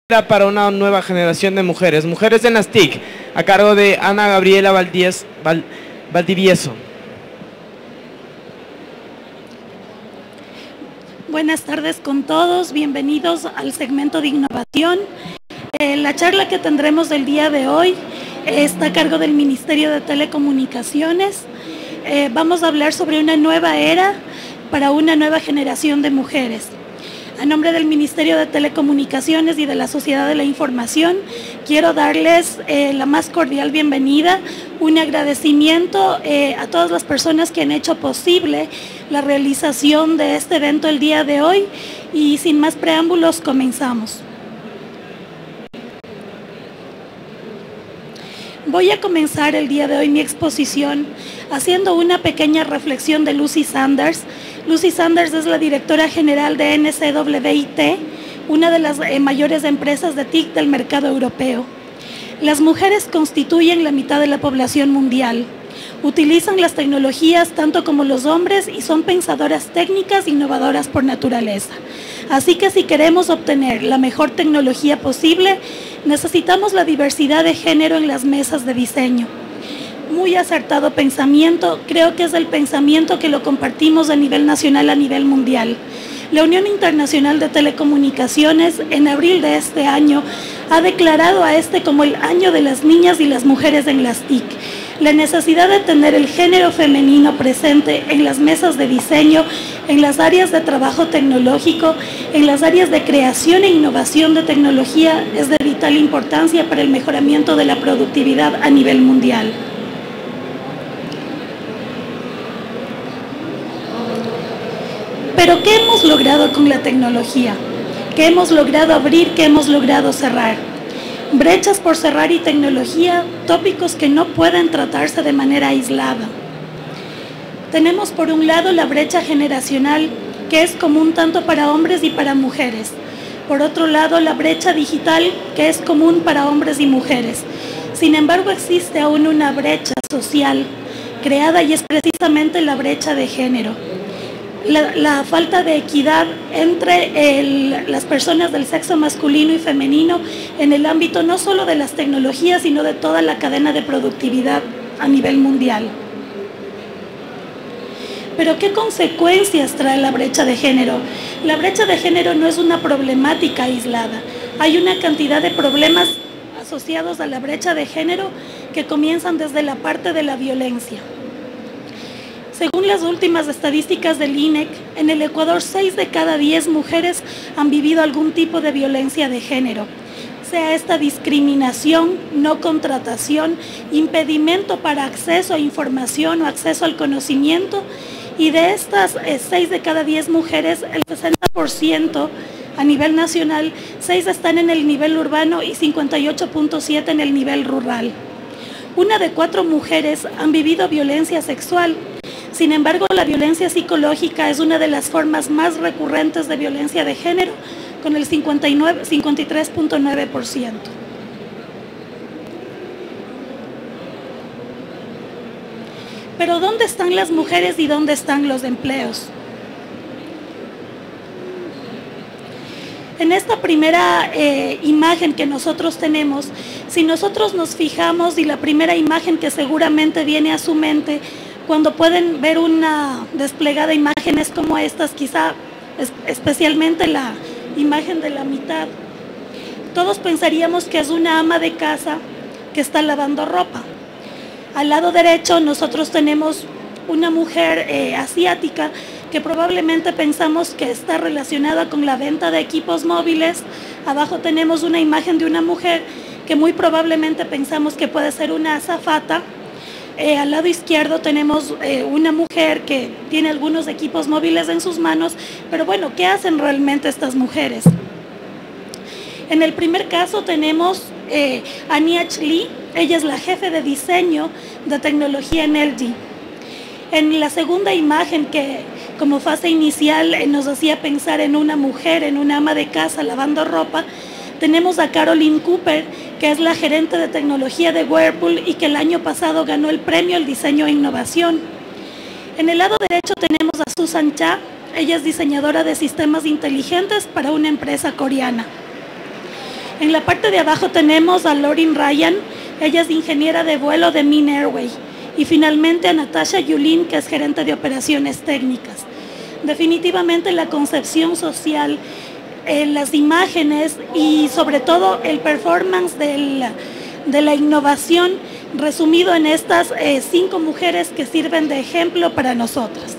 Para una nueva generación de mujeres en las TIC, a cargo de Ana Gabriela Valdivieso. Buenas tardes con todos, bienvenidos al segmento de innovación. La charla que tendremos el día de hoy está a cargo del Ministerio de Telecomunicaciones. Vamos a hablar sobre una nueva era para una nueva generación de mujeres. A nombre del Ministerio de Telecomunicaciones y de la Sociedad de la Información, quiero darles la más cordial bienvenida, un agradecimiento a todas las personas que han hecho posible la realización de este evento el día de hoy y sin más preámbulos comenzamos. Voy a comenzar el día de hoy mi exposición haciendo una pequeña reflexión de Lucy Sanders. Lucy Sanders es la directora general de NCWIT, una de las mayores empresas de TIC del mercado europeo. Las mujeres constituyen la mitad de la población mundial. Utilizan las tecnologías tanto como los hombres y son pensadoras técnicas innovadoras por naturaleza. Así que si queremos obtener la mejor tecnología posible, necesitamos la diversidad de género en las mesas de diseño. Muy acertado pensamiento, creo que es el pensamiento que lo compartimos a nivel nacional, a nivel mundial. La Unión Internacional de Telecomunicaciones, en abril de este año, ha declarado a este como el año de las niñas y las mujeres en las TIC. La necesidad de tener el género femenino presente en las mesas de diseño, en las áreas de trabajo tecnológico, en las áreas de creación e innovación de tecnología es de vital importancia para el mejoramiento de la productividad a nivel mundial. Pero ¿qué hemos logrado con la tecnología? ¿Qué hemos logrado abrir? ¿Qué hemos logrado cerrar? Brechas por cerrar y tecnología, tópicos que no pueden tratarse de manera aislada. Tenemos por un lado la brecha generacional, que es común tanto para hombres y para mujeres. Por otro lado, la brecha digital, que es común para hombres y mujeres. Sin embargo, existe aún una brecha social creada y es precisamente la brecha de género. La falta de equidad entre las personas del sexo masculino y femenino en el ámbito no solo de las tecnologías, sino de toda la cadena de productividad a nivel mundial. Pero ¿qué consecuencias trae la brecha de género? La brecha de género no es una problemática aislada. Hay una cantidad de problemas asociados a la brecha de género que comienzan desde la parte de la violencia. Según las últimas estadísticas del INEC, en el Ecuador 6 de cada 10 mujeres han vivido algún tipo de violencia de género, sea esta discriminación, no contratación, impedimento para acceso a información o acceso al conocimiento, y de estas 6 de cada 10 mujeres, el 60% a nivel nacional, 6 están en el nivel urbano y 58.7 en el nivel rural. 1 de 4 mujeres han vivido violencia sexual. Sin embargo, la violencia psicológica es una de las formas más recurrentes de violencia de género, con el 53.9%. Pero ¿dónde están las mujeres y dónde están los empleos? En esta primera imagen que nosotros tenemos, si nosotros nos fijamos y la primera imagen que seguramente viene a su mente, cuando pueden ver una desplegada imágenes como estas, quizá especialmente la imagen de la mitad, todos pensaríamos que es una ama de casa que está lavando ropa. Al lado derecho nosotros tenemos una mujer asiática que probablemente pensamos que está relacionada con la venta de equipos móviles. Abajo tenemos una imagen de una mujer que muy probablemente pensamos que puede ser una azafata. Al lado izquierdo tenemos una mujer que tiene algunos equipos móviles en sus manos, pero bueno, ¿qué hacen realmente estas mujeres? En el primer caso tenemos a Niach Lee, ella es la jefe de diseño de tecnología en LG. En la segunda imagen, que como fase inicial nos hacía pensar en una mujer, en una ama de casa lavando ropa, tenemos a Caroline Cooper, que es la gerente de tecnología de Whirlpool y que el año pasado ganó el premio al diseño e innovación. En el lado derecho tenemos a Susan Cha, ella es diseñadora de sistemas inteligentes para una empresa coreana. En la parte de abajo tenemos a Lauren Ryan, ella es ingeniera de vuelo de Min Airway. Y finalmente a Natasha Yulin, que es gerente de operaciones técnicas. Definitivamente la concepción social, las imágenes y sobre todo el performance de la innovación resumido en estas 5 mujeres que sirven de ejemplo para nosotras.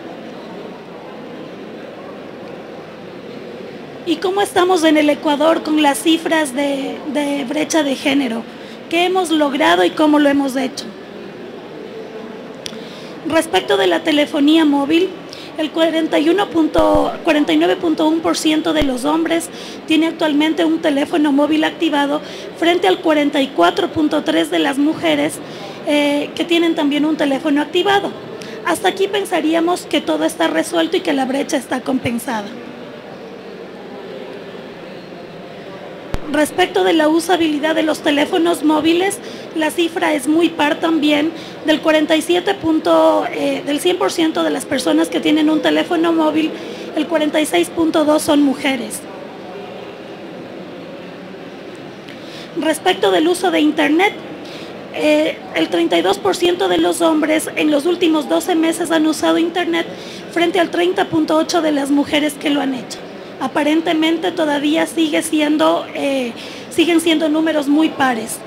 ¿Y cómo estamos en el Ecuador con las cifras de brecha de género? ¿Qué hemos logrado y cómo lo hemos hecho? Respecto de la telefonía móvil, el 49.1% de los hombres tiene actualmente un teléfono móvil activado frente al 44.3% de las mujeres que tienen también un teléfono activado. Hasta aquí pensaríamos que todo está resuelto y que la brecha está compensada. Respecto de la usabilidad de los teléfonos móviles, la cifra es muy par también, del 100% de las personas que tienen un teléfono móvil, el 46.2% son mujeres. Respecto del uso de Internet, el 32% de los hombres en los últimos 12 meses han usado Internet frente al 30.8% de las mujeres que lo han hecho. Aparentemente todavía siguen siendo números muy pares.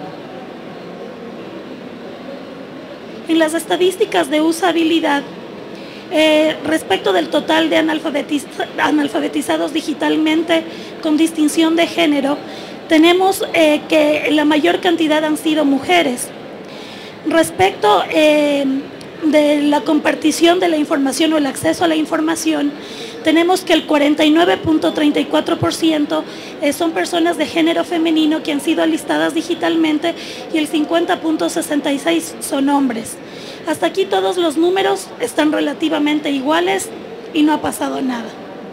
En las estadísticas de usabilidad, respecto del total de analfabetizados digitalmente con distinción de género, tenemos que la mayor cantidad han sido mujeres. Respecto de la compartición de la información o el acceso a la información, tenemos que el 49.34% son personas de género femenino que han sido alistadas digitalmente y el 50.66% son hombres. Hasta aquí todos los números están relativamente iguales y no ha pasado nada.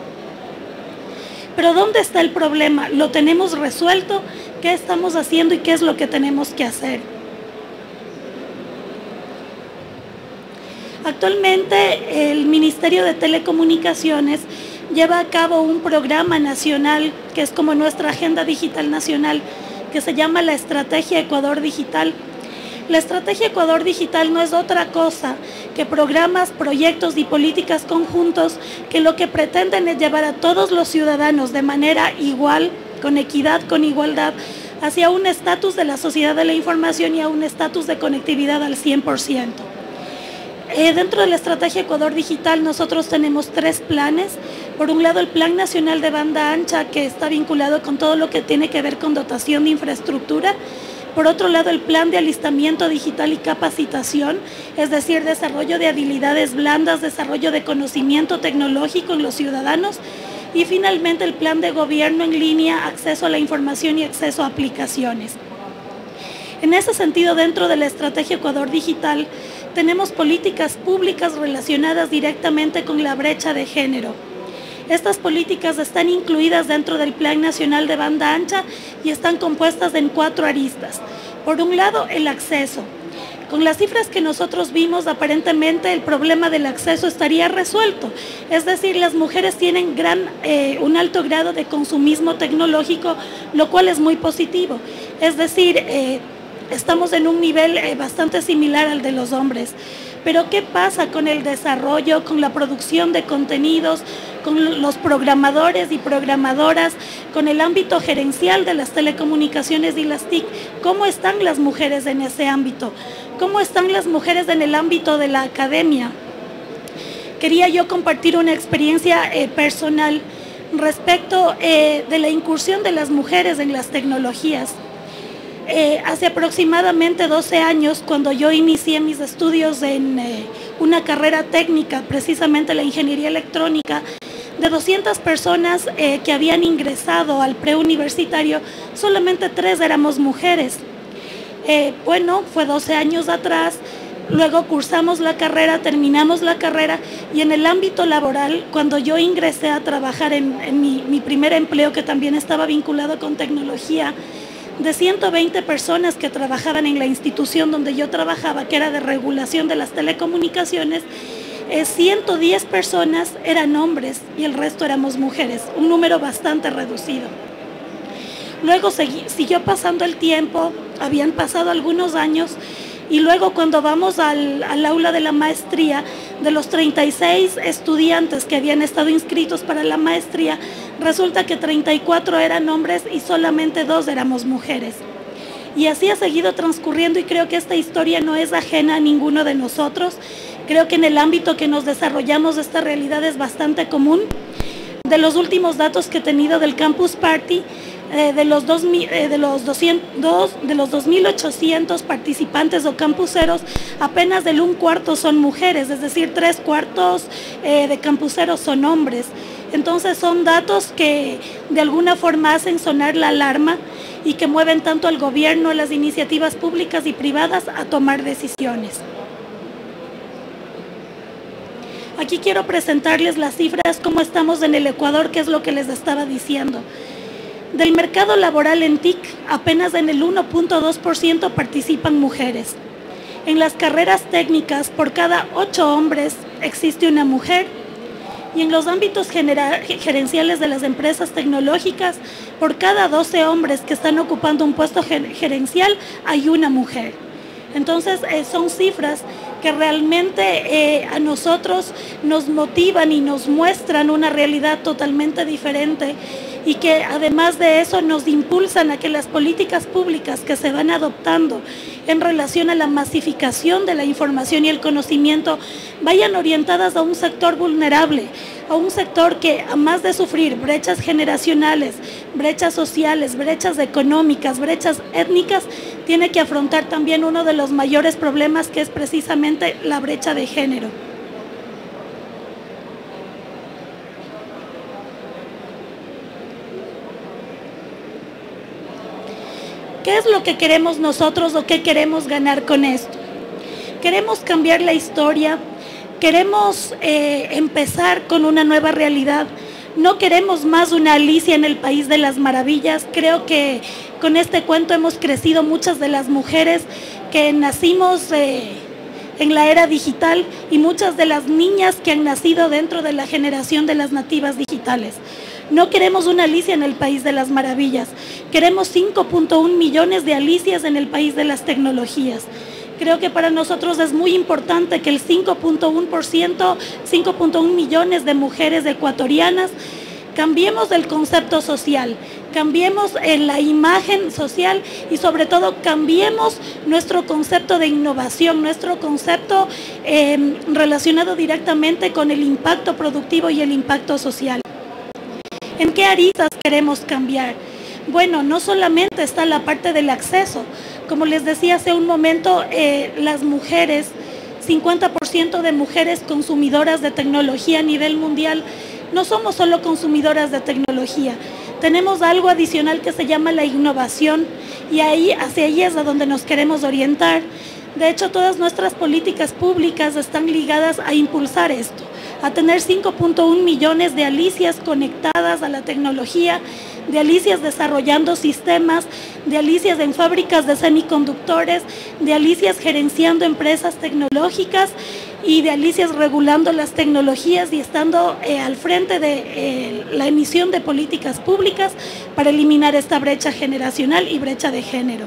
Pero ¿dónde está el problema? ¿Lo tenemos resuelto? ¿Qué estamos haciendo y qué es lo que tenemos que hacer? Actualmente el Ministerio de Telecomunicaciones lleva a cabo un programa nacional que es como nuestra agenda digital nacional, que se llama la Estrategia Ecuador Digital. La Estrategia Ecuador Digital no es otra cosa que programas, proyectos y políticas conjuntos que lo que pretenden es llevar a todos los ciudadanos de manera igual, con equidad, con igualdad, hacia un estatus de la sociedad de la información y a un estatus de conectividad al 100%. Dentro de la Estrategia Ecuador Digital nosotros tenemos 3 planes. Por un lado, el Plan Nacional de Banda Ancha, que está vinculado con todo lo que tiene que ver con dotación de infraestructura. Por otro lado, el Plan de Alistamiento Digital y Capacitación, es decir, desarrollo de habilidades blandas, desarrollo de conocimiento tecnológico en los ciudadanos. Y finalmente, el Plan de Gobierno en línea, acceso a la información y acceso a aplicaciones. En ese sentido, dentro de la Estrategia Ecuador Digital, tenemos políticas públicas relacionadas directamente con la brecha de género. Estas políticas están incluidas dentro del Plan Nacional de Banda Ancha y están compuestas en 4 aristas. Por un lado, el acceso. Con las cifras que nosotros vimos, aparentemente el problema del acceso estaría resuelto. Es decir, las mujeres tienen un alto grado de consumismo tecnológico, lo cual es muy positivo. Es decir, estamos en un nivel bastante similar al de los hombres. Pero ¿qué pasa con el desarrollo, con la producción de contenidos, con los programadores y programadoras, con el ámbito gerencial de las telecomunicaciones y las TIC? ¿Cómo están las mujeres en ese ámbito? ¿Cómo están las mujeres en el ámbito de la academia? Quería yo compartir una experiencia personal respecto de la incursión de las mujeres en las tecnologías. Hace aproximadamente 12 años, cuando yo inicié mis estudios en una carrera técnica, precisamente la ingeniería electrónica, de 200 personas que habían ingresado al preuniversitario, solamente 3 éramos mujeres. Bueno, fue 12 años atrás, luego cursamos la carrera, terminamos la carrera y en el ámbito laboral, cuando yo ingresé a trabajar en mi primer empleo, que también estaba vinculado con tecnología, de 120 personas que trabajaban en la institución donde yo trabajaba, que era de regulación de las telecomunicaciones, 110 personas eran hombres y el resto éramos mujeres, un número bastante reducido. Luego siguió pasando el tiempo, habían pasado algunos años, y luego cuando vamos al aula de la maestría, de los 36 estudiantes que habían estado inscritos para la maestría, resulta que 34 eran hombres y solamente 2 éramos mujeres. Y así ha seguido transcurriendo, y creo que esta historia no es ajena a ninguno de nosotros. Creo que en el ámbito que nos desarrollamos esta realidad es bastante común. De los últimos datos que he tenido del Campus Party, de los 2.800 participantes o campuseros, apenas del 1/4 son mujeres, es decir, 3/4 de campuseros son hombres. Entonces son datos que de alguna forma hacen sonar la alarma y que mueven tanto al gobierno, las iniciativas públicas y privadas a tomar decisiones. Aquí quiero presentarles las cifras, cómo estamos en el Ecuador, que es lo que les estaba diciendo. Del mercado laboral en TIC, apenas en el 1.2% participan mujeres. En las carreras técnicas, por cada 8 hombres existe una mujer. Y en los ámbitos gerenciales de las empresas tecnológicas, por cada 12 hombres que están ocupando un puesto gerencial, hay una mujer. Entonces, son cifras que realmente a nosotros nos motivan y nos muestran una realidad totalmente diferente, y que además de eso nos impulsan a que las políticas públicas que se van adoptando en relación a la masificación de la información y el conocimiento vayan orientadas a un sector vulnerable, a un sector que, a más de sufrir brechas generacionales, brechas sociales, brechas económicas, brechas étnicas, tiene que afrontar también uno de los mayores problemas, que es precisamente la brecha de género. ¿Qué es lo que queremos nosotros o qué queremos ganar con esto? Queremos cambiar la historia, queremos empezar con una nueva realidad. No queremos más una Alicia en el País de las Maravillas. Creo que con este cuento hemos crecido muchas de las mujeres que nacimos en la era digital, y muchas de las niñas que han nacido dentro de la generación de las nativas digitales. No queremos una Alicia en el País de las Maravillas, queremos 5.1 millones de Alicias en el país de las tecnologías. Creo que para nosotros es muy importante que el 5.1%, 5.1 millones de mujeres ecuatorianas, cambiemos el concepto social, cambiemos en la imagen social, y sobre todo cambiemos nuestro concepto de innovación, nuestro concepto relacionado directamente con el impacto productivo y el impacto social. ¿En qué aristas queremos cambiar? Bueno, no solamente está la parte del acceso. Como les decía hace un momento, las mujeres, 50% de mujeres consumidoras de tecnología a nivel mundial, no somos solo consumidoras de tecnología. Tenemos algo adicional que se llama la innovación, y hacia ahí es a donde nos queremos orientar. De hecho, todas nuestras políticas públicas están ligadas a impulsar esto, a tener 5.1 millones de Alicias conectadas a la tecnología, de Alicias desarrollando sistemas, de Alicias en fábricas de semiconductores, de Alicias gerenciando empresas tecnológicas, y de Alicias regulando las tecnologías y estando al frente de la emisión de políticas públicas para eliminar esta brecha generacional y brecha de género.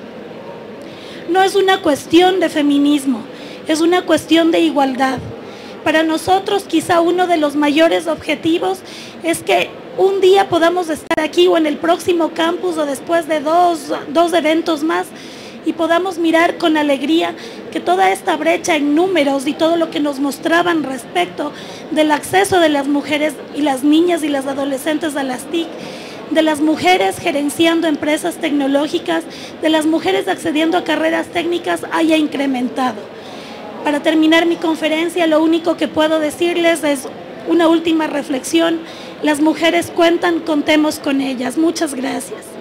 No es una cuestión de feminismo, es una cuestión de igualdad. Para nosotros, quizá uno de los mayores objetivos es que un día podamos estar aquí o en el próximo campus o después de dos eventos más, y podamos mirar con alegría que toda esta brecha en números y todo lo que nos mostraban respecto del acceso de las mujeres y las niñas y las adolescentes a las TIC, de las mujeres gerenciando empresas tecnológicas, de las mujeres accediendo a carreras técnicas, haya incrementado. Para terminar mi conferencia, lo único que puedo decirles es una última reflexión. Las mujeres cuentan, contemos con ellas. Muchas gracias.